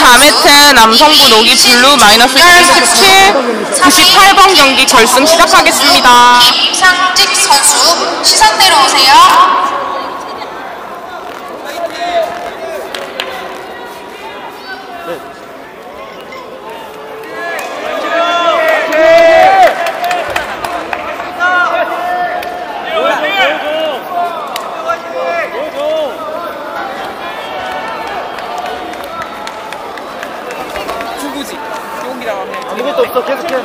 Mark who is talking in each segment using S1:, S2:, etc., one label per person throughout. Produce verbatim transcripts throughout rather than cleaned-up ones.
S1: 사 매트 남성부 노기 블루 마이너스 칠십칠 구십팔 번 경기 결승 시작하겠습니다.
S2: 김상직 선수 시상대로 오세요.
S3: 아무것도 없어. 계속해.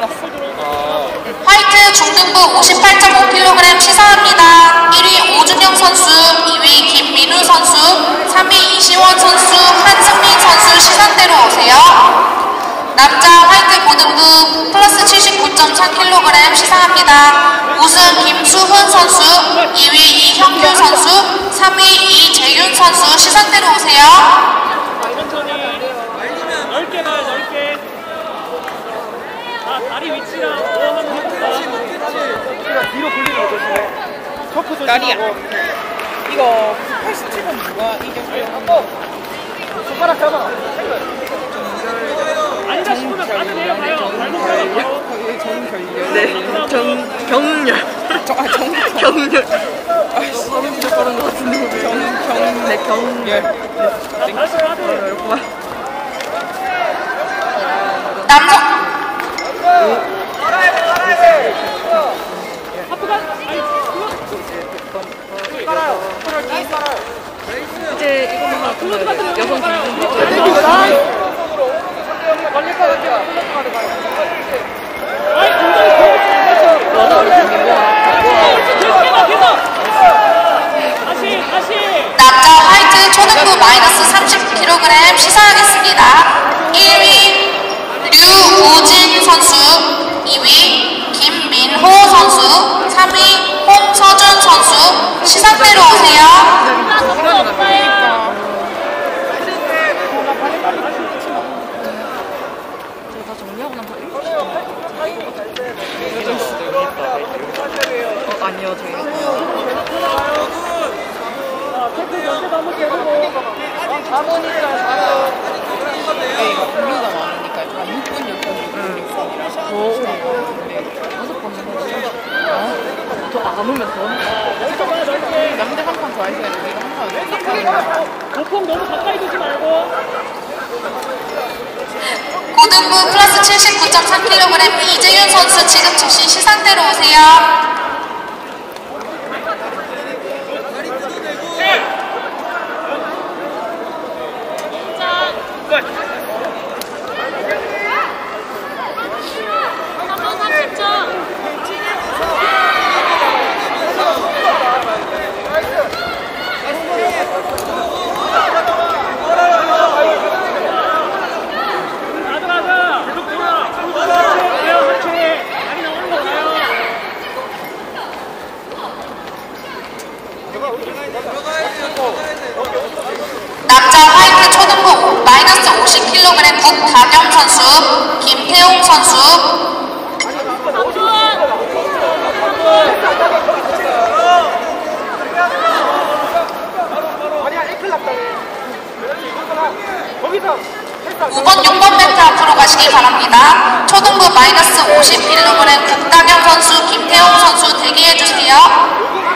S2: 화이트 중등부 오십팔 점 오 킬로그램 시사합니다. 일 위 오준영 선수, 이 위 김민우 선수, 삼 위 이시원 선수, 한승민 선수 시상대로 오세요. 남자 화이트 고등부 플러스 칠십구 점 삼 킬로그램 시상합니다. 우승 김수훈 선수, 이 위 이형규 선수, 삼 위 이재윤 선수 시상대로 오세요.
S3: 넓게 나요, 넓게. 아, 다리 위치랑 뭐 하면 뒤로 굴리는 거 조심해. 초크 조심하고.
S1: 다리야. 이거 팔십칠 번 누가 이겼어요?
S3: 손가락 잡아. 아니다 싶으면 가면 돼요. 가요.
S1: 정결. 네. 정 경렬. 정 아, 정 경렬. 아씨, 너무 진짜 빠른 것 같은데. 경 경 네 경렬. 네.
S2: 남성
S1: 이제 이거만 하면 여성 기준
S2: 남자 화이트 초등부 마이너스 삼십 킬로그램 시사하겠습니다. 일 위 류우진 선수, 이 위 김민호 선수, 삼 위 홍서준 선수 시상대로 오세요.
S1: 다 정리하고 나서 어, 아니요, 저희 사 번이랑 이거 분류가 많으니까 다 육 분, 육 분, 육 분, 육 분이라서 오, 다섯 번 정도 더안 오면 더 남대 한 판 더 하셔야 돼. 우리가 한 판
S3: 보통 너무 가까이 두지 말고.
S2: 고등부 플러스 칠십구 점 삼 킬로그램 이재윤 선수 지금 즉시 시상대로 오세요. 남자 화이트 초등부 마이너스 오십 킬로그램 국다경 선수, 김태웅 선수. 오 번, 육 번 매트 앞으로 가시기 바랍니다. 초등부 마이너스 오십 킬로그램 국다경 선수, 김태웅 선수 대기해주세요.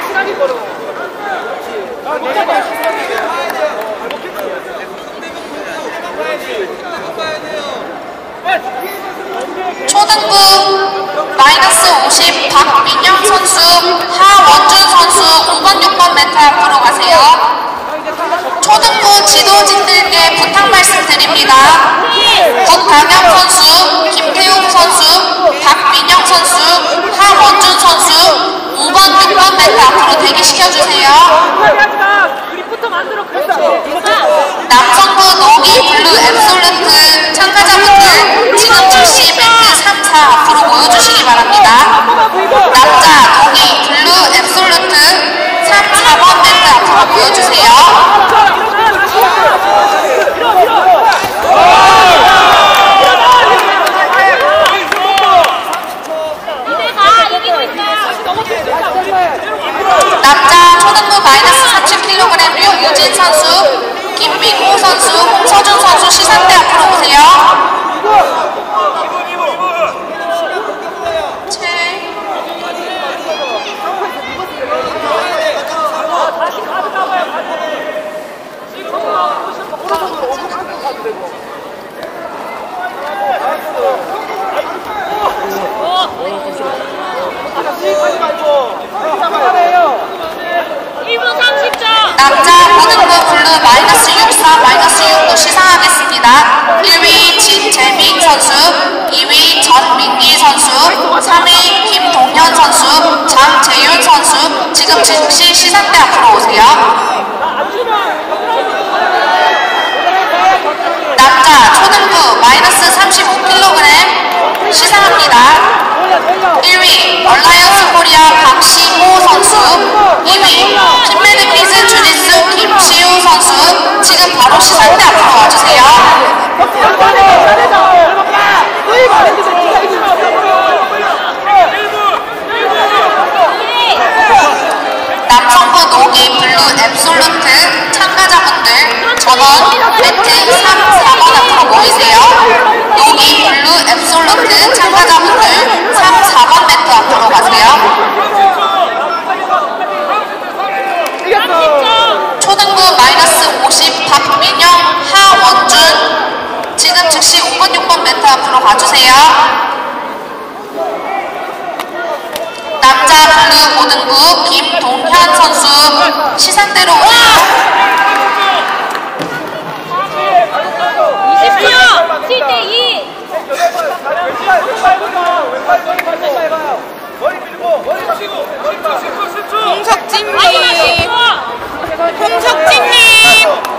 S2: 초등부 마이너스 오십 박민영 선수, 하원준 선수 오 번, 육 번 매트 앞으로 가세요. 초등부 지도진들께 부탁 말씀드립니다. 국다경 선수, 김태웅 선수, 박민영 선수, 하원준 선수 오 번, 육 번 매트 앞으로 대기시켜주세요. 남성부 노기 블루 앱솔루트 참가자분들 지금 즉시 매트 삼, 사 앞으로 모여주시기 바랍니다. 남자 노기 블루 앱솔루트 삼, 사 번 매트 앞으로 모여주세요. 남자 초등부 마이너스 삼십 킬로그램 류유진 선수, 김민호 선수, 홍서준 선수 시상대
S3: 가도 되고. 하지 말고.
S1: 일 분 삼십 초.
S2: 남자 고등부 블루 마이너스 육십사, 마이너스 육도 시상하겠습니다. 일 위 진재민 선수, 이 위 전민기 선수, 삼 위 김동현 선수, 장재윤 선수, 지금 즉시 시상대 앞으로 오세요. 남자 초등부 마이너스 삼십오 킬로그램 시상합니다. 일 위 얼라이언스 코리아 박시호 선수, 이 위 핀메드피스 주짓수 김시우 선수, 지금 바로 시상대 앞으로 와주세요. 남성부 노기 블루 앱솔루트 참가자분들 전원 매트 삼, 사 번 앞으로 모이세요. 노기 블루 앱솔루트 참가자분들 삼, 사 번 매트 앞으로 가세요. 초등부 마이너스 오십 박민영, 하원준, 지금 즉시 오 번, 육 번 매트 앞으로 가주세요. 남자 블루 고등부 김동현 선수 시상대로 오세요.
S1: 이십 초. 칠 대 이.
S3: 머리 밀고 머리 치고 머리 치고
S1: 홍석진님. 홍석진님.